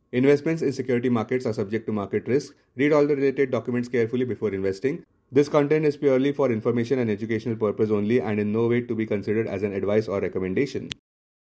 Investments in security markets are subject to market risk. Read all the related documents carefully before investing. This content is purely for information and educational purpose only and in no way to be considered as an advice or recommendation.